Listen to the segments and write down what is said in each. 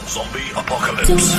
Zombie Apocalypse.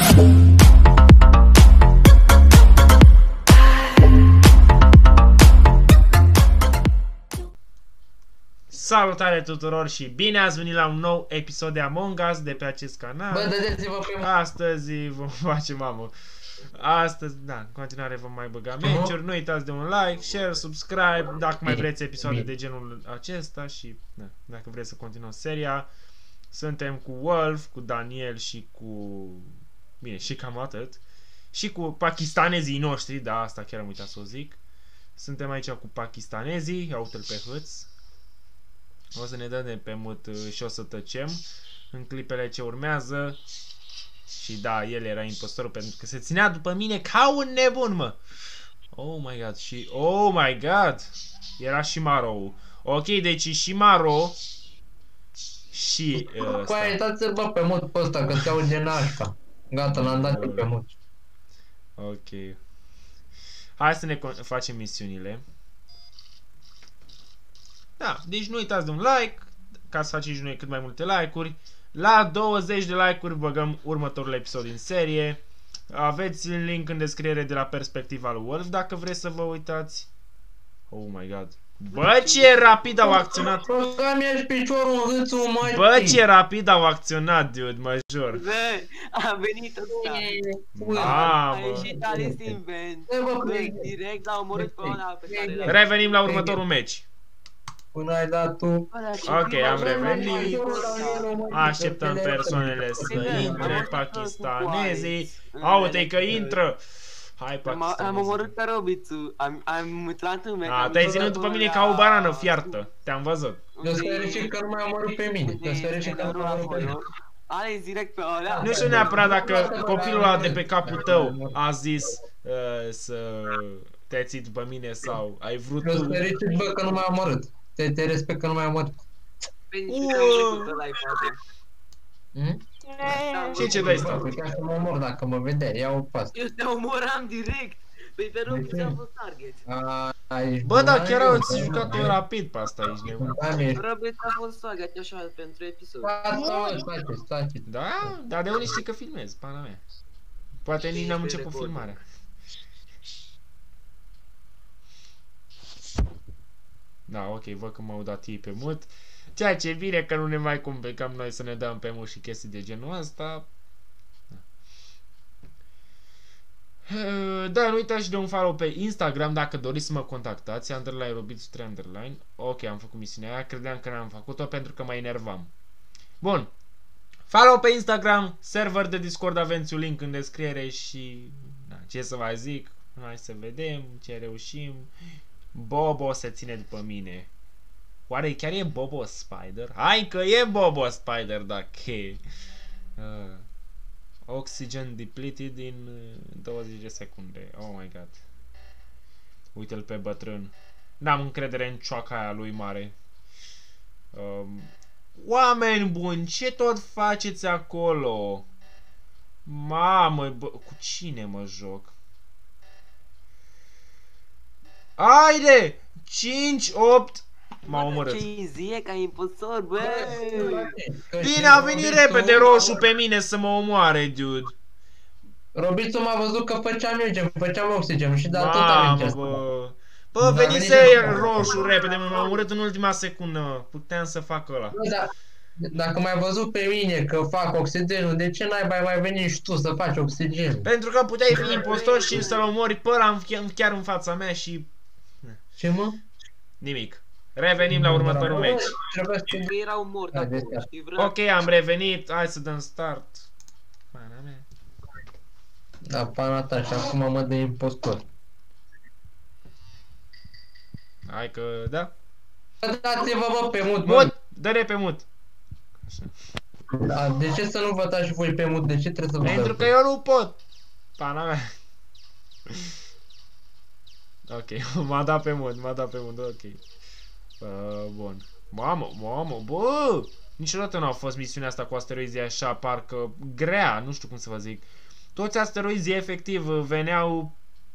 Salutare tuturor și bine ați venit la un nou episod de Among Us de pe acest canal. Bă, dădeți-vă pe Astăzi vom face, mamă. Astăzi, da, în continuare vom mai băga meciuri. Nu uitați de un like, share, subscribe, dacă mai vreți episoade de genul acesta și da, dacă vreți să continuăm seria. Suntem cu Wolf, cu Daniel și cu... Bine, și cam atât. Și cu pakistanezii noștri, da, asta chiar am uitat să o zic. Suntem aici cu pakistanezii, iau-te-l pe hâț. O să ne dăm de pe mut și o să tăcem în clipele ce urmează. Și da, el era impostorul pentru că se ținea după mine ca un nebun, mă. Oh my god, și... Oh my god! Era și Maro. Ok, deci și Maro și... Cu aia, uitați-l bă pe mut pe ăsta, că se aude nașpa. Gata, l-am dat pe mut. Ok. Hai să ne facem misiunile. Da, deci nu uitați de un like, ca să faceți noi cât mai multe like-uri. La 20 de like-uri băgăm următorul episod din serie. Aveți link în descriere de la perspectiva lui Wolf dacă vreți să vă uitați. Oh my god. Bă, ce rapid au acționat. Bă, ce rapid au acționat, dude, major. Bă, a venit ăsta. Mamă. A ieșit Alice din vent. Direct l-a omorât pe ăla pe care l-a... Revenim la următorul meci. Până ai dat tu. Ok, am revenit. Așteptăm persoanele să intre, pakistanezii. Aute că intră. Hai, pakistanezii. Am omorât pe Robițu. Am uitat în mea. Te-ai ținut după mine ca o barană fiartă. Te-am văzut. Eu sunt fericit că nu m-ai omorât pe mine. Eu sunt fericit că nu m-ai omorât pe mine. Ales direct pe ăla. Nu știu neapărat dacă copilul ăla de pe capul tău a zis să te ții după mine sau ai vrut Eu tu. sunt fericit, bă, că nu m-ai omorât. Te respect că nu m-ai omorât. Și ce dai stat? Puteam să mă omor dacă mă vedeai, ia o pas. Eu te omoram direct. Păi pe Robițu a fost target. Bă, da, chiar au jucat-o rapid pe asta aici, nebun. Robițu a fost target așa pentru episod. Stați. Da? Dar de unde știi că filmezi, pana mea? Poate nici n-am început filmarea. Da, ok, văd că m-au dat ei pe mut. Ceea ce e bine că nu ne mai complicăm noi să ne dăm pe mut și chestii de genul ăsta. Da, nu uitați și de un follow pe Instagram dacă doriți să mă contactați. _ Robițu 3 _. Ok, am făcut misiunea aia. Credeam că n-am făcut-o pentru că mă enervam. Bun. Follow pe Instagram. Server de Discord, aveți un link în descriere. Și da, ce să vă zic. Hai să vedem ce reușim. Bobo se ține după mine. Oare chiar e Bobo Spider? Hai că e Bobo Spider dacă e. Oxygen depleted in 20 de secunde. Oh my god. Uite-l pe bătrân. N-am încredere în cioaca aia lui mare. Oameni buni, ce tot faceți acolo? Mamă, bă, cu cine mă joc? Haide! 5, 8... M-a omorât. Ce zie ca impostor, bă! Bine, a venit repede roșu pe mine să mă omoare, dude. Robițu m-a văzut că făceam eu gen, făceam oxigen și de atât am încercat. Bă, venise roșu repede, m-a omorât în ultima secundă. Puteam să fac ăla. Dacă m-ai văzut pe mine că fac oxigenul, de ce n-ai mai venit și tu să faci oxigenul? Pentru că puteai fi impostor și să-l omori pe ăla chiar în fața mea și... Ce mă? Nimic. Revenim la următorul meci. Că erau morți acolo, știi, vreau... Ok, am revenit. Hai să dăm start. Pana mea. Da, pana ta și acum mă dă impostor. Hai că, da. Dați-vă, bă, pe mut, Mut! Dă-le pe mut. Da, de ce să nu vă dați și voi pe mut? De ce trebuie să vă dați? Pentru că eu nu pot. Pana mea. Ok, m-a dat pe mut, ok. Bun. Mamă, bă! Niciodată nu a fost misiunea asta cu asteroizii așa, parcă grea, nu știu cum să vă zic. Toți asteroizii efectiv veneau...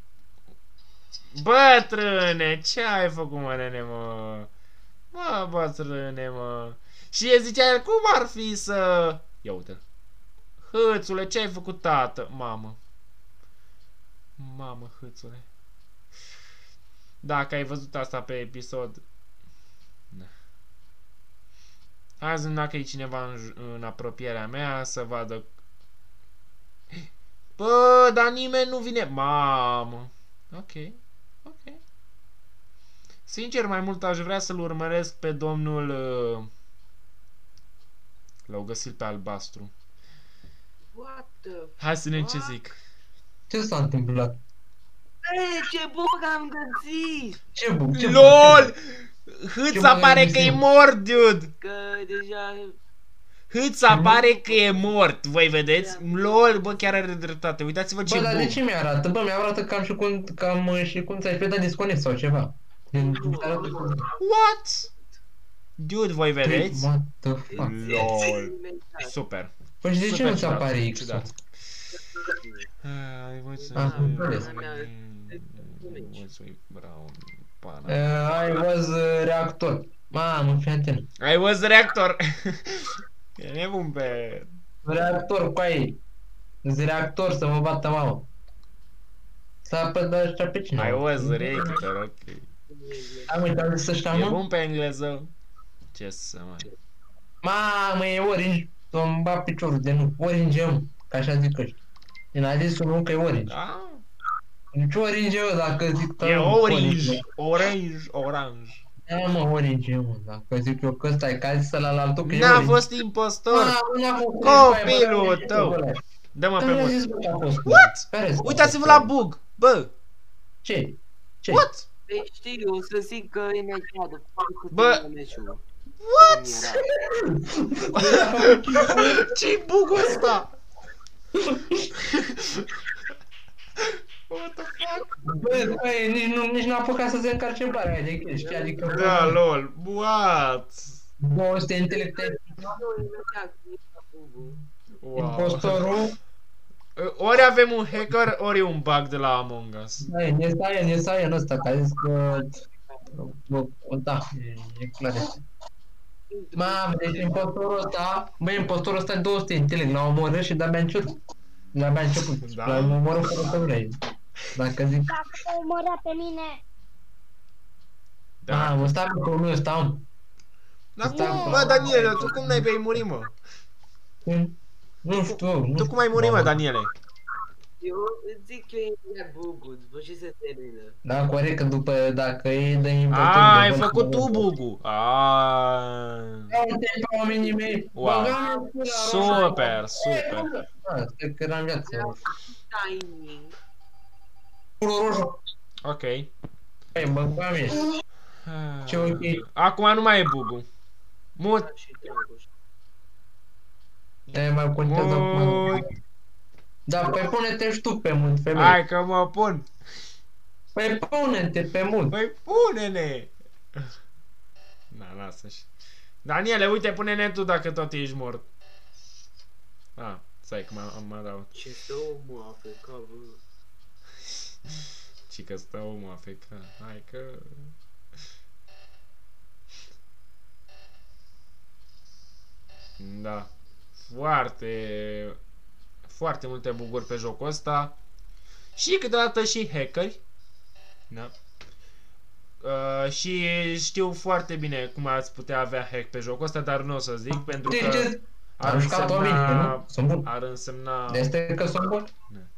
Bătrâne, ce ai făcut, mă, nene, mă? Mă, bătrâne, mă. Și zicea el, cum ar fi să... Ia uite-l. Hâțule, ce ai făcut, tată? Mamă. Mamă, hâțule. Dacă ai văzut asta pe episod... Da. Hai să vedem dacă e cineva în apropierea mea să vadă... Bă, dar nimeni nu vine... Mamă. Ok. Ok. Sincer, mai mult aș vrea să-l urmăresc pe domnul... L-au găsit pe albastru. What the... Hai să vedem ce zic. Ce s-a întâmplat? Ei, ce bug am găsit! Ce bug? Ce LOL! Hâț Ce apare bug că e ai mort, dude! Că deja... Hâț apare că e mort, voi vedeți? LOL, bă, chiar are dreptate, uitați-vă ce Bă, dar de bug. ce mi-arată? Bă, mi-arată că am și cum ți-ai dat disconnect sau ceva. What? Dude, voi vedeți? What the fuck? LOL. Super. Păi și de ce Super nu ți ciudat, apare X-ul? ciudat. Ai, voi să... Ah, înțeles. Brown, pana. I was reactor. Mamă, fii atent. I was reactor. E nebun pe... Reactor, coaie. Reactor să mă bată mama. S-a apădat ăștia pe cine? I was reactor, ok. Am uitat să știa, E mă? bun pe engleză. Ce să mai... Mamă, e orange. Să-mi bat piciorul de nu. Orange, mă. Ca așa zic ăștia. Din Alisul nu că e orange. Da? Nici orange, mă, dacă zic... E orange. Orange, orange. Da, mă, orange, mă. Dacă zic eu că ăsta e ca zis ăla la altul că e N-a orange. fost impostor. N-a fost Copilul tău. Dă-mă pe mult. What? Uitați-vă la bug. Bă. Ce? Ce? What? Deci știu, o să zic că e meciat. Bă. What? Ce-i bugul ăsta? What the fuck? Bă, nici nu a apucat să se încarce barea aia de chestii, adică... Da, lol. What? 200 intelectuali. Wow. Impostorul... Ori avem un hacker, ori e un bug de la Among Us. Ne saie în ăsta, că a zis că... Da, e clar. Mamă, deci impostorul ăsta e 200 intelect, l-a omorât și de-abia a început. Da. L-a omorât fără să vrei. Dacă zic... Dacă te omoră pe mine. Da. Mamă, stai mă, că nu stau. Dar cum, bă, Daniele, tu cum n-ai vei muri, mă? Nu știu, Tu cum ai murit, mă, Daniele? Eu îți zic că e imediat bugul, după ce se termină. Da, corect, că după, dacă e de impostor... Ai făcut tu bugul. Aaaa. Uite pe oamenii mei. Wow. Super, super. Stai că eram viață. Timing. Roșu. Ok. Hai, băgam ești. Ce ok. Acum nu mai e bugul. Mut. Și Dragoș. Te mai contează acum. Da, păi pune-te și tu pe mult, femeie. Hai că mă pun. Păi pune-te pe mult. Păi pune-ne. Da, lasă-și. Daniele, uite, pune-ne tu dacă tot ești mort. Stai că mă dau. Ce stă omul afecat, bă. Și că stă omul afecat. Hai că... Da. Foarte multe buguri pe jocul ăsta. Și câteodată și hackeri. Da. Și știu foarte bine cum ați putea avea hack pe jocul ăsta, dar nu o să zic pentru că ar însemna... Este că sunt bun?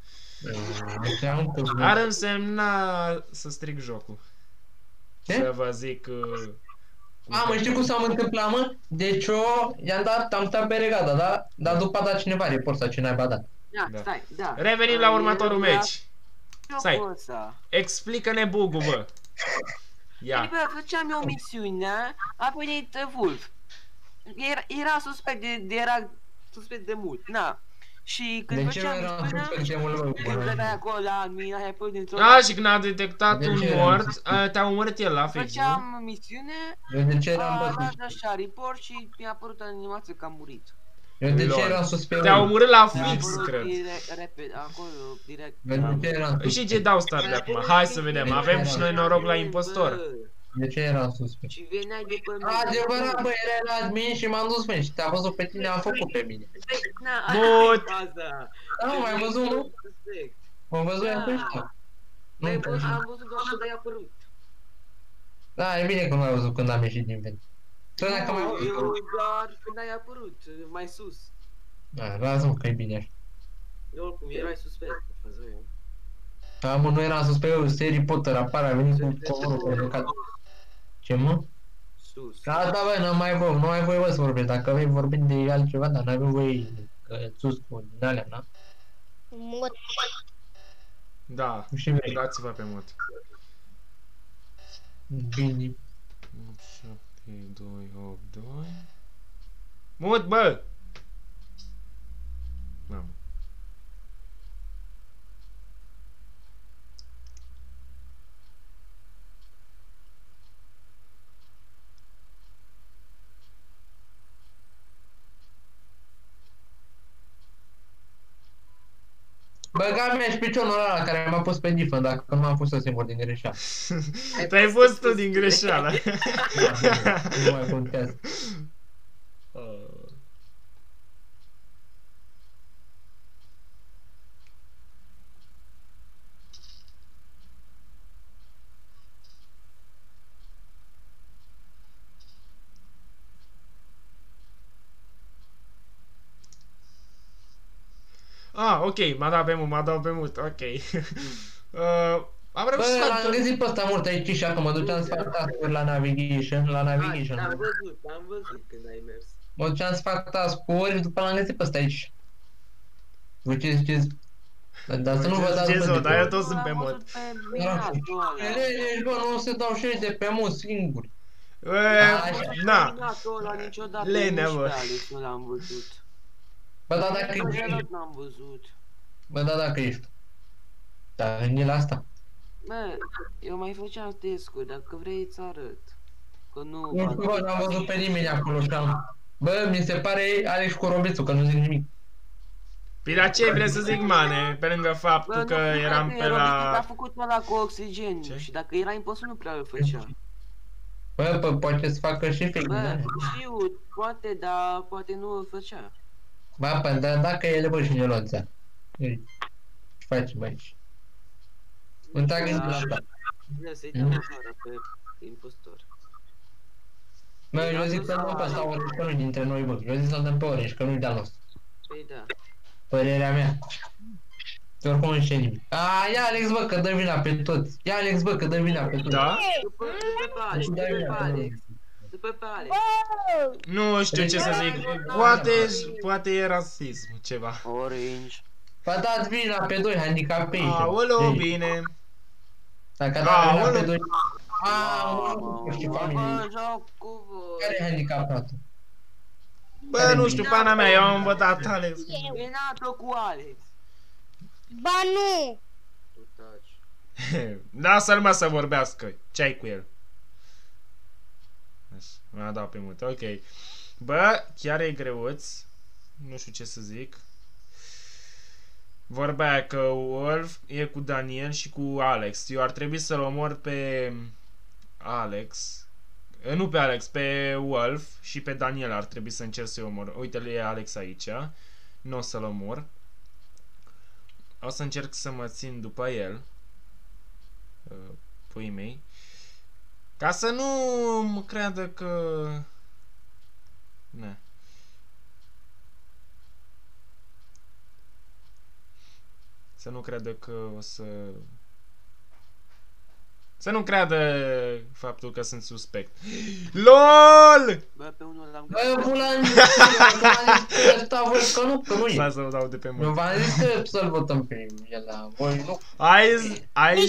Ar însemna să stric jocul. Ce? Să vă zic... Mă, știi cum s-a întâmplat, mă? Deci eu i-am dat, am stat pe regada, da? Dar după a dat cineva report sau cine a dat. Da, stai, da. Revenim la următorul meci. Stai, Jocul ăsta. explică-ne bugul, bă. Ia. Bă, făceam eu misiunea, a venit Wolf. Era suspect de mult, na. Și când De ce făceam era misiunea, suspect de mult, când vedeai acolo la mine, ai pus dintr-o Și când a detectat De un ce mort, te-a omorât el la fix, nu? făceam misiune, Eu de ce a eram dat bătut? așa report și mi-a apărut animația că a murit. Eu de ce Lol. eram suspect? Te-a omorât la Mi-a fix, apărut cred. direct, repede, acolo, direct. Eu de ce eram Și ce dau start de acum? Hai să vedem. Avem și noi noroc la impostor. De ce era suspect? Și veneai de pe mine. Adevărat, bă, era la admin și m-am dus, mă, și te-a văzut pe tine, am făcut pe mine. Na, Mut. baza. Da, nu, m-ai văzut, nu? Suspect. M-am văzut Da. eu pe ăștia. Nu, Am pe văzut ăștia. doar când ai apărut. Da, e bine că nu m-ai văzut când am ieșit din vent. Tu dacă m-ai Eu văzut. doar când ai apărut, mai sus. Da, lasă-mă că e bine așa. Eu oricum erai suspect, văzut eu. Da, mă, nu eram sus pe eu, Harry Potter, apare, a venit cu covorul pe jucat. Ce, mă? Sus. Da, da, bă, nu mai voi, bă, să vorbești. Dacă vrei vorbim de altceva, dar n-avem voie că sus cu din alea, na? Mut. Da, Și vrei. dați-vă pe mod. Bine. 7, 2, 8, 2. Mut, bă! Mamă. Băga mea și piciorul ăla care m-a pus pe difă, dacă nu m-am pus eu singur din greșeală. Te-ai fost tu din greșeală. Nu mai contează. Ah, ok, m-a dat pe mut, ok. Am Bă, reușit să l-am fac... găsit pe ăsta mult aici și acum mă duceam să fac task-uri la navigation, Am văzut când ai mers. Mă duceam să fac task-uri și după l-am găsit pe ăsta aici. Voi ce ziceți? Dar să nu vă dați Ce-ți, bă, dar eu tot sunt pe mod. Bă, nu se dau și ei de pe mut singuri. Na, Niciodată Lenea, bă. nu l-am văzut. Bă, da, dacă ești. Niciodată n-am văzut. Bă, da, dacă ești. Da, gândi la asta. Bă, eu mai făceam test-uri, dacă vrei îți arăt. Că nu... Nu știu, bă, n-am văzut pe nimeni acolo și am... Bă, mi se pare Alex Corobețu, că nu zic nimic. păi la ce vrei să zic, mane? Pe lângă faptul că eram pe A la... făcut ăla cu oxigen Ce? și dacă era imposibil nu prea îl făcea. Bă, poate să facă și fake Bă, news. știu, poate, dar poate nu îl făcea. Bă, păi, dar dacă ele, bă, și ne luați. Ce facem aici? Întreagă Da. la asta. Bine, să-i dăm afară pe impostor. Bă, eu zic să dăm pe ăsta Orange, că nu-i dintre noi, bă. Eu zic să-l dăm pe Orange, că nu-i de-al nostru. Păi da. Părerea mea. Oricum nu știe nimic. A, ia Alex, bă, că dă vina pe toți. Ia Alex, bă, că dă vina pe toți. Da? După Alex, Dă vina pe toți. după pe Alex. Nu știu ce să zic. Poate e rasism, ceva. Orange. Vă dați vina pe doi handicapei. Aoleu, bine. Dacă dați vina Aoleu. pe doi... Aoleu, ce familie. Mă, joc cu voi. Care e handicapatul? Bă, nu știu, pana mea, eu am votat Alex. Venato cu Alex. Ba nu! Tu taci. Lasă-l mă să vorbească. Ce ai cu el? Așa, m-a dat pe mult, ok. Bă, chiar e greuț. Nu știu ce să zic. Vorba aia că Wolf e cu Daniel și cu Alex. Eu ar trebui să-l omor pe Alex. Nu pe Alex, pe Wolf și pe Daniel ar trebui să încerc să-i omor. Uite-l, e Alex aici. Nu o să-l omor. O să încerc să mă țin după el. Puii mei. Ca să nu mă creadă că... Ne. Să nu creadă că o să... Să nu creadă faptul că sunt suspect. LOL! Bă, pe unul l-am Bă, găsit. Bulan, că ăsta voi că nu e. Stai să-l dau de pe Eu mult. v-am zis că să-l votăm pe el, dar voi nu. Ai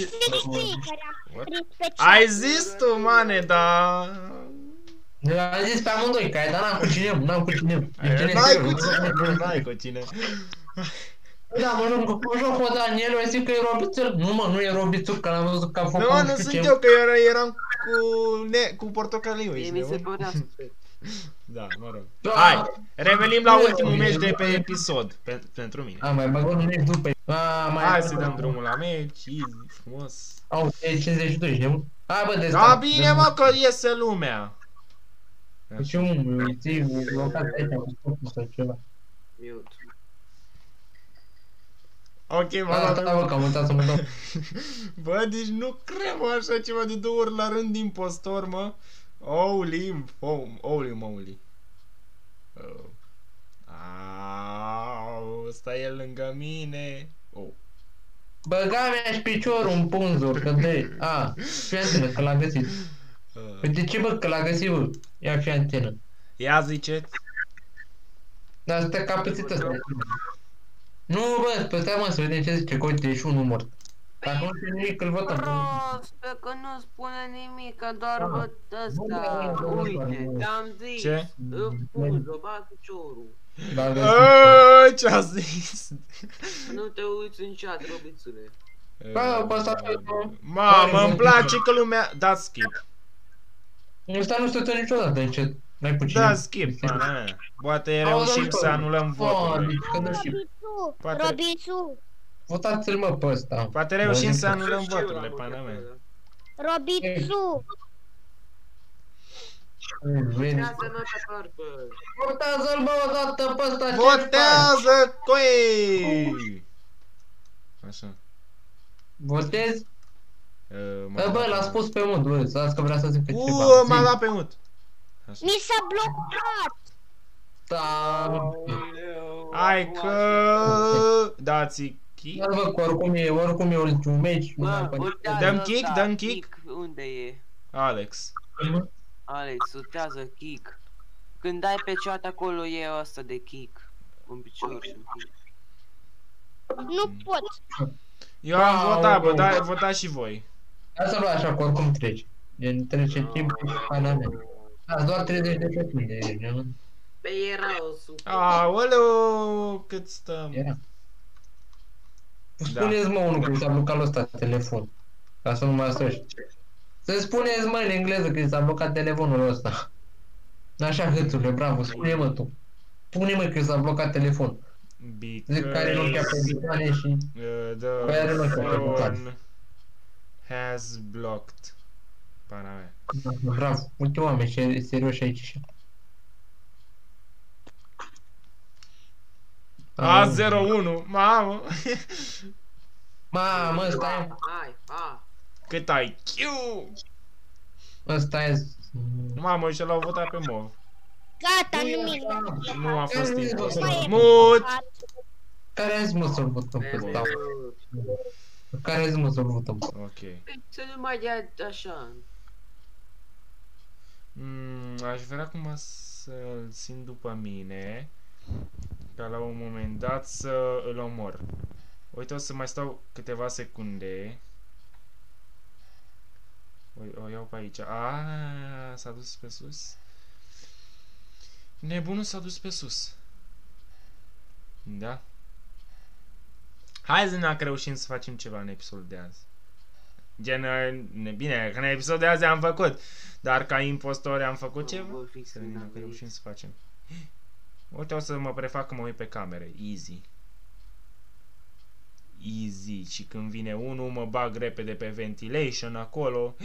zis tu, mane, dar... Eu am zis pe amândoi, că ai dat n-am cu cine, n-am cu cine. N-ai cu cine. Da, mă joc cu Daniel, eu zic că e Robițel. Nu, mă, nu e Robițel, că l-am văzut că a făcut Nu sunt eu, că eram cu portocaliu. Mie ești mi se nebun? părea suspect. Da, mă rog. Da. Hai, revenim la ultimul meci de pe episod, pentru mine. A, mai bag un meci după. Hai să dăm drumul la meci, easy, frumos. Au, e 52, știi, mă? Hai bă, de Da, bine mă că iese lumea. Și un ții blocat aici cu scopul sau ceva. Mute. Ok, m-am Da, luat. da, bă, că am uitat să mă dau. Bă, deci nu cred, mă, așa ceva de 2 ori la rând impostor, mă. Holy. Au, stai el lângă mine. Oh. Băga mi-aș piciorul în punzuri, că de... A, fii antenă, că l-a găsit. Păi de ce, bă, că l-a găsit, bă? Ia fii antenă. Ia ziceți. Dar stă capățit ăsta. Nu, bă, stai mă, să vedem ce zice, că uite, e și unul mort. Dacă nu știu nimic, îl votăm. Prost, că nu spune nimic, că doar văd ăsta. Uite, te-am zis. Ce? Puză, bag piciorul. L-a găsit. Ce-a zis? Nu te uiți în chat, robițule. Bă, pe ăsta... Mamă, îmi place că lumea... Da, skip. Ăsta nu stă niciodată în chat. N-ai puțin. Da, skip, pana mea. Poate reușim să anulăm votul. Poate- Robițu, Votați-l, mă, pe ăsta. Poate reușim să anulăm voturile, pana mea. Robițu, Vezi. Ia să nota purple. Votează-l, bă, odată pe ăsta. ce faci? Votează, coi! Așa. Votezi? M-a Bă, dat l-a pe spus pe mut, bă, să vrea să zică mut. ceva. M-a dat pe mut. Așa. mi s-a blocat. Da, Hai că... Dați kick. da, bă, că oricum e ultimul meci. Nu mai Bă, poate. votează Dăm ăsta, kick, dăm kick? Unde e? Alex. Alex, votează kick. Când dai pe chat acolo e ăsta de kick. Un picior și un kick. Nu pot. Eu am Wow. votat, bă, dar votați și voi. Hai să-l luai așa, că oricum trece. Gen, trece timpul și pana mea. Da, doar 30 de secunde. gen. Pe era o super. Aoleu, cât stăm. Era. Spuneți, mă, unul că s-a blocat ăsta telefon. Ca să nu mai asăși. Să spuneți, mă, în engleză că s-a blocat telefonul ăsta. Așa, hâțule, bravo, spune, mă, tu. Spune-mă că s-a blocat telefonul. Zic care nu chiar pe butoane și... Păi are The loc pe butoane. phone has blocked. Pana mea. Bravo, uite oameni serioși aici și... A01, mamă. Mamă, ăsta e... Hai, hai. Cât ai? Q. Ăsta e... Mamă, și l-au votat pe mov. Gata, nimic. Nu a fost impostor. Mai e- Mut! Care a zis, mă, să-l votăm pe ăsta? Care a zis, mă, să-l votăm? Ok. Să nu mai dea așa. Aș vrea acum să-l țin după mine, ca la un moment dat să îl omor. Uite, o să mai stau câteva secunde. O iau pe aici. S-a dus pe sus. Nebunul s-a dus pe sus. Da? Hai să dacă reușim să facem ceva în episodul de azi. Gen, bine, că în episodul de azi am făcut, dar ca impostori am făcut ceva. Să vedem dacă reușim să facem. Uite, o să mă prefac că mă uit pe camere. Easy. Easy. Și când vine unul, mă bag repede pe ventilation acolo.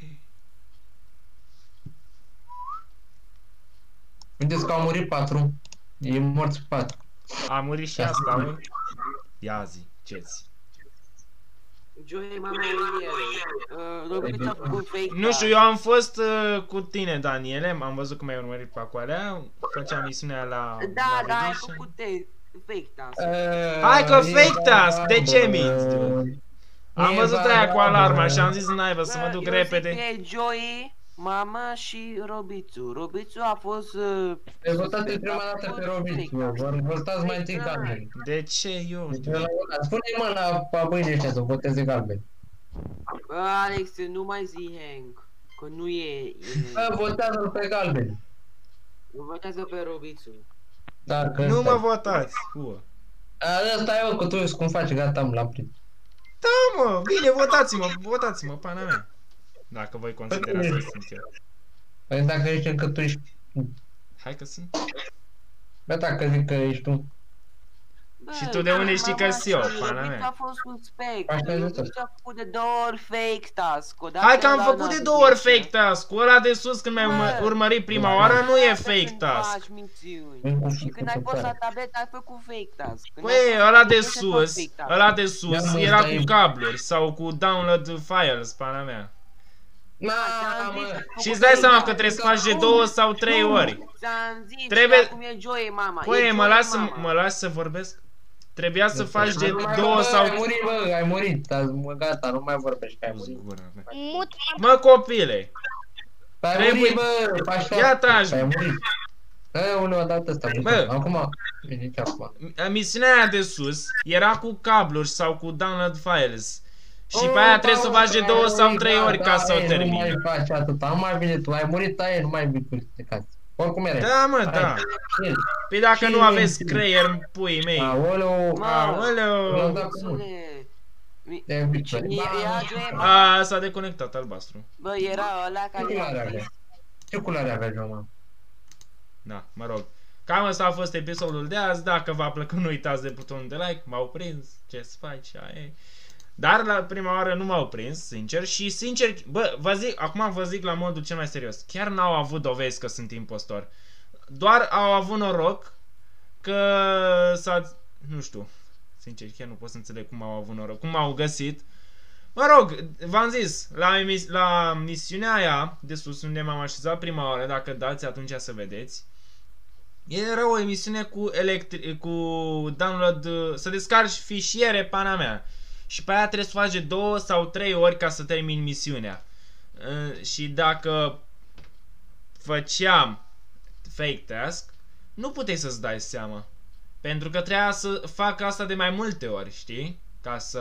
Vedeți că au murit 4. E morți 4. A murit și asta, bă. Ia zi, ce-ți? Joey, mama, Robert a făcut fake. Nu știu, eu am fost cu tine, Daniele. Am văzut că m-ai urmărit pe acolo. Făceam misiunea la Da, da, ai navigation. făcut fake task. Hai că fake task, de ce minți, dude? Am văzut aia cu alarma și am zis naibă să mă duc Eu repede. zic că e Joey, mama și Robițu. Robițu a fost... Te votați prima dată pe Robițu, vă votați mai întâi galben. De ce eu? Deci ăla votat. Spune-i, mă, la băinii ăștia să voteze galben. Bă, Alex, nu mai zi Hank. Că nu e... Bă, votează-l pe galben. Votează pe Robițu. Da, că Nu ăsta mă e. votați. Ua. Ăsta e, mă, că tu ești cum faci, gata, am l-am prins. Da, mă, bine, votați-mă, pana mea. Dacă voi considerați că sunt eu. Păi dacă ești încă tu ești... Hai că sunt. Bă, dacă zic că ești tu. Și tu de unde știi că-s eu, pana Robit mea? a fost suspect. Așa e, Robit a făcut de 2 ori fake task. O dată Hai că am la făcut de n-a 2 ori zis. fake task-ul ăla de sus când mi-ai urmărit prima oară nu e fake Când task. faci minciuni. Și când ai fost la tabletă ai făcut fake task. Când ai Păi, fost ăla la de tabletă, ai făcut sus, fake task. ăla de sus Da, mă, era ăsta cu e- cabluri sau cu download files, pana mea. Mamă! Și îți dai seama că trebuie să faci de 2 sau 3 ori. Ți-am zis, Trebuie- acum e Joy, mama. Păi, E mă Joy, lași mama. să vorbesc? Trebuia să faci de Nu mai 2 bă, sau... Ai murit, bă, ai murit. Gata, nu mai vorbești că ai murit. Mut. Mă, copile, Ai Trebuie- murit, bă, faci Ia taci. ai murit. Unul a dat ăsta. Bă. Acum, nici acum. misiunea aia de sus era cu cabluri sau cu download files. Și pe aia trebuie să faci de 2 sau 3 ori ca să o Nu termini. mai faci atâta, nu mai vine tu, ai murit aia, nu mai vii cu cați. Oricum era. Da, mă, da. Păi dacă Și nu aveți mențiuni. creier, puii mei. Aoleu, Mă, Aoleu. da, Sune. te uiți. Era Joy, mama. A, s-a deconectat albastru. Bă, era ăla Ce care culoare i-a avea? zis. Ce culoare avea, Joma? Da, mă rog. Cam ăsta a fost episodul de azi. Dacă v-a plăcut, nu uitați de butonul de like. M-au prins. Ce să faci? Aia e. Dar la prima oară nu m-au prins, sincer. Și sincer, bă, vă zic, acum vă zic la modul cel mai serios. Chiar n-au avut dovezi că sunt impostor. Doar au avut noroc că s-a... Nu știu. Sincer, chiar nu pot să înțeleg cum au avut noroc. Cum au găsit. Mă rog, v-am zis, la misiunea aia de sus unde m-am așezat prima oară, dacă dați atunci să vedeți, era o emisiune cu download, să descarci fișiere, pana mea. Și pe aia trebuie să faci de 2 sau 3 ori ca să termini misiunea. Și dacă făceam fake task, nu puteai să-ți dai seama. Pentru că trebuia să fac asta de mai multe ori, știi? Ca să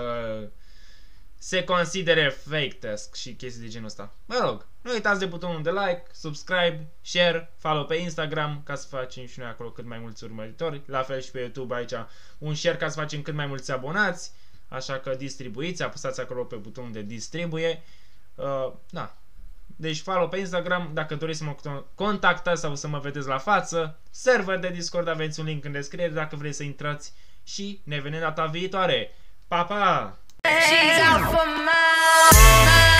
se considere fake task și chestii de genul ăsta. Mă rog, nu uitați de butonul de like, subscribe, share, follow pe Instagram ca să facem și noi acolo cât mai mulți urmăritori. La fel și pe YouTube aici un share ca să facem cât mai mulți abonați. Așa că distribuiți, apăsați acolo pe butonul de distribuie. Da. Deci follow pe Instagram dacă doriți să mă contactați sau să mă vedeți la față. Server de Discord, aveți un link în descriere dacă vreți să intrați. Și ne vedem data viitoare. Pa, pa! She's out for my